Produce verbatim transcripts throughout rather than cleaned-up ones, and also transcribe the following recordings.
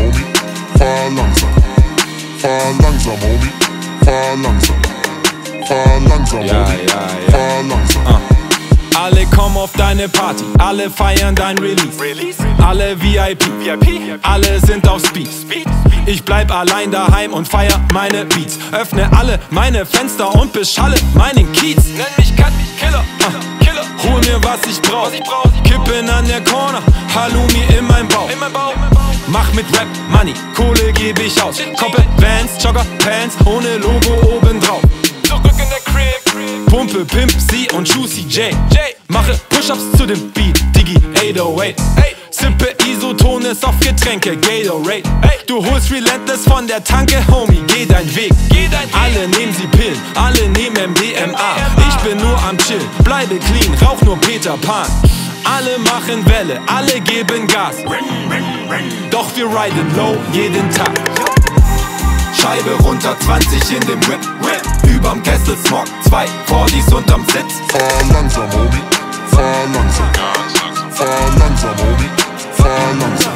Homie, fahr langsam. Fahr langsam, Homie, fahr langsam. Fahr langsam, Ja, Homie, ja, ja. fahr langsam. Ah. Alle kommen auf deine Party, alle feiern dein Release. Alle V I P, alle sind auf Speed. Ich bleib allein daheim und feier meine Beats. Öffne alle meine Fenster und beschalle meinen Kiez. Nenn mich Cut Killer, ah. Killer. Hol mir was ich brauch, Kippen an der Corner, Halloumi in meinem Bauch. Mach mit Rap Money, Kohle geb ich aus. Koppel Vans, Jogger Pants, ohne Logo obendrauf. Zurück in der Crib, Pumpe, Pimp, C und Juicy J. Mache Push-Ups zu dem Beat, Digi acht null acht. Sippe Isotones auf Getränke, Gatorade. Du holst Relentless von der Tanke, Homie, geh dein Weg. Alle nehmen sie Pillen, alle nehmen M D M A. Ich bin nur am Chill, bleibe clean, rauch nur Peter Pan. Alle machen Welle, alle geben Gas. Doch wir riden low jeden Tag. Scheibe runter, zwanzig in dem Whip, Whip. Überm Kessel Smog, zwei Forties unterm Sitz. Fahr langsam, Homie, fahr langsam. Fahr langsam, Homie, fahr langsam.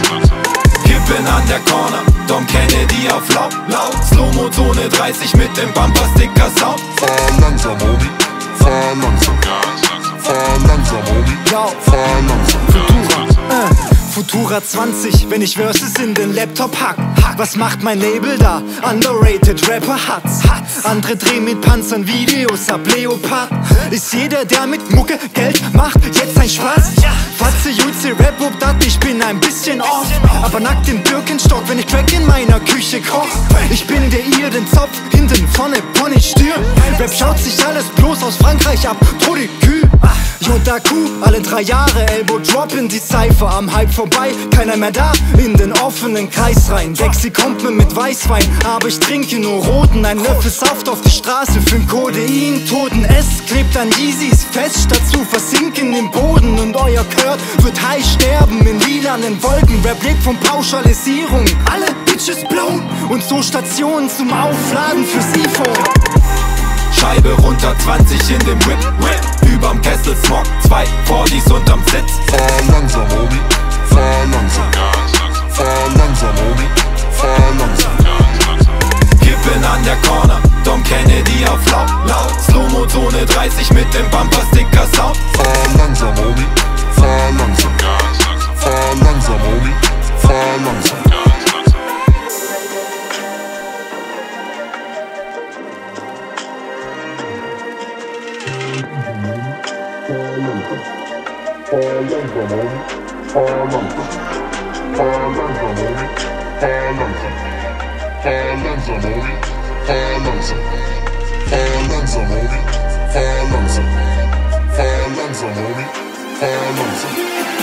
Kippen an der Corner, Dom Kennedy auf laut, laut. Slow-Mo-Zone dreißig mit dem Bumper-Sticker-Sound. Fahr langsam, Homie, fahr langsam. Fahr langsam, Homie, fahr langsam. Futura, äh, Futura zwanzig, wenn ich Verses in den Laptop hack. Was macht mein Label da? Underrated Rapper hat's. Andere drehen mit Panzern Videos ab Leopard. Ist jeder, der mit Mucke Geld macht, jetzt ein Spaß? Fatze, Jutze, Rap, ob dat, ich bin ein bisschen off. Aber nackt im Birkenstock, wenn ich Crack in meiner Küche koch. Ich bin der ihr den Zopf, hinten, vorne, Pony, Stirn. Rap schaut sich alles bloß aus Frankreich ab, Prodikül. Jodaku, alle drei Jahre, Elbow Drop in die Cypher. Am Hype vorbei, keiner mehr da, in den offenen Kreis rein. Dexy kommt mir mit Weißwein, aber ich trinke nur roten. Ein Löffel Saft auf die Straße, fünf Codein, Toten. Es klebt an Yeezys fest, statt zu versinken im Boden. Und euer Kurt wird high sterben in lilanen Wolken. Rap lebt von Pauschalisierung, alle Bitches blown. Und so Stationen zum Aufladen fürs iPhone. Scheibe runter, zwanzig in dem Whip, Whip. Überm Kessel Smog, zwei Forties unterm Sitz. Fahr langsam, Homie, fahr langsam. Fahr langsam, Homie, fahr langsam. Kippen an der Corner, Dom Kennedy auf laut, laut. Slow-Mo-Zone dreißig mit dem Bumper-Sticker-Sound. Fahr langsam, Homie, fahr langsam. Fahr langsam, Homie, fahr langsam. Fahr langsam, Homie, fahr langsam. Fahr langsam, Homie, fahr langsam. Fahr langsam, Homie, fahr langsam. Fahr langsam, Homie, fahr langsam. Fahr langsam, Homie, fahr langsam.